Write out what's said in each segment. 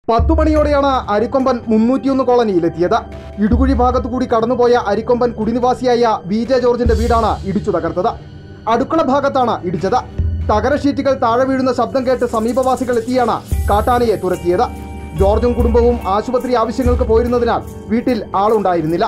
10 മണിയോടെയാണ് അരിക്കൊമ്പൻ 301 കോളനിയിലെത്തിയത്. ഇടുകുഴി ഭാഗത്തുകൂടി കടന്നുപോയ അരിക്കൊമ്പൻ കുടിനിവാസിയായ BJ ജോർജിന്റെ വീടാണ് ഇടിച്ചു തകർത്തത്. അടുക്കള ഭാഗത്താണ് ഇടിച്ചത്. തകര ഷീറ്റുകൾ താഴെ വീഴുന്ന ശബ്ദം കേട്ട് സമീപവാസികൾ എത്തിയാണ് കാട്ടാനയെ തുരത്തിയത്. ജോർജും കുടുംബവും ആശുപത്രി ആവശ്യങ്ങൾക്ക് പോയിരുന്നതിനാൽ വീട്ടിൽ ആളുണ്ടായിരുന്നില്ല.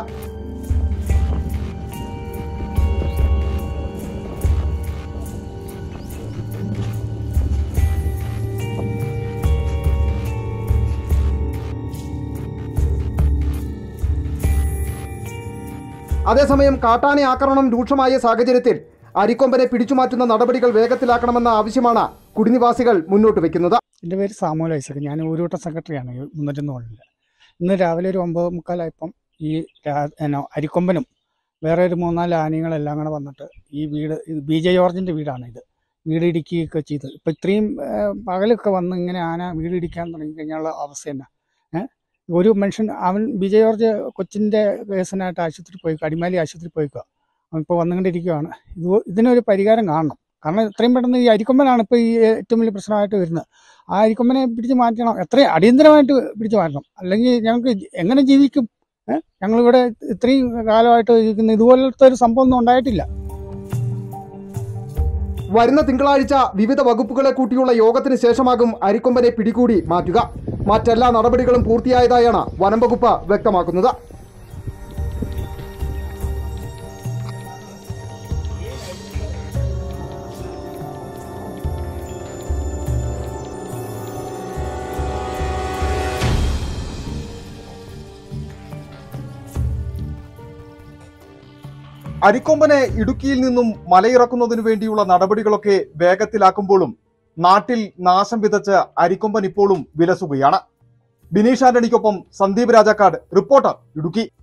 അതേസമയം കാട്ടാന ആക്രമണം രൂക്ഷമായ സാഹചര്യത്തിൽ അരിക്കൊമ്പനെ പിടിച്ചുമാറ്റുന്ന നടപടികൾ വേഗത്തിലാക്കണമെന്ന ആവശ്യമാണ് കുടിനിവാസികൾ മുന്നോട്ട് വെക്കുന്നത്. എൻ്റെ പേര് സാമുവൽ ഐസക്. ഞാൻ ഊരുവട്ടം സെക്രട്ടറിയാണ് 301 കോളനിയിൽ. ഇന്ന് രാവിലെ ഒരു 9:45 ഈ അരിക്കൊമ്പനും വേറെ ഒരു 3-4 ആനകളെല്ലാം കൂടെ വന്നിട്ട് ഈ വീട് BJ ജോർജിൻ്റെ വീടാണ്. വീട് ഇടിക്കുകയൊക്കെ ചെയ്ത് ഇപ്പം ഇത്രയും പകലൊക്കെ വന്ന് ഇങ്ങനെ ആന വീട് ഇടിക്കാൻ തുടങ്ങിക്കഴിഞ്ഞാലുള്ള അവസ്ഥ തന്നെ. ഒരു മനുഷ്യൻ BJ ജോർജ് കൊച്ചിൻ്റെ കേസിനായിട്ട് ആശുപത്രി പോയി, അടിമാലി ആശുപത്രി പോയിക്കുക. ഇപ്പോൾ വന്നുകൊണ്ടിരിക്കുകയാണ്. ഇതിനൊരു പരിഹാരം കാണണം. കാരണം ഇത്രയും പെട്ടെന്ന് ഈ അരിക്കൊമ്പനാണ് ഇപ്പോൾ ഈ ഏറ്റവും വലിയ പ്രശ്നമായിട്ട് വരുന്നത്. ആ അരിക്കൊമ്പനെ പിടിച്ച് മാറ്റണം, എത്രയും അടിയന്തരമായിട്ട് പിടിച്ചു മാറ്റണം. അല്ലെങ്കിൽ ഞങ്ങൾക്ക് എങ്ങനെ ജീവിക്കും? ഞങ്ങളിവിടെ ഇത്രയും കാലമായിട്ട് ഇരിക്കുന്ന ഇതുപോലത്തെ ഒരു സംഭവം ഒന്നും ഉണ്ടായിട്ടില്ല. വരുന്ന തിങ്കളാഴ്ച വിവിധ വകുപ്പുകളെ കൂട്ടിയുള്ള യോഗത്തിന് ശേഷമാകും അരിക്കൊമ്പനെ പിടികൂടി മാറ്റുക. മറ്റെല്ലാ നടപടികളും പൂർത്തിയായതായാണ് വനം വകുപ്പ് വ്യക്തമാക്കുന്നത്. അരിക്കൊമ്പനെ ഇടുക്കിയിൽ നിന്നും മലയിറക്കുന്നതിനു വേണ്ടിയുള്ള നടപടികളൊക്കെ വേഗത്തിലാക്കുമ്പോഴും നാട്ടിൽ നാശം വിതച്ച് അരിക്കൊമ്പൻ ഇപ്പോഴും വിലസുകയാണ്. ബിനീഷ് ആന്റണിക്കൊപ്പം സന്ദീപ് രാജാക്കാട്, റിപ്പോർട്ടർ, ഇടുക്കി.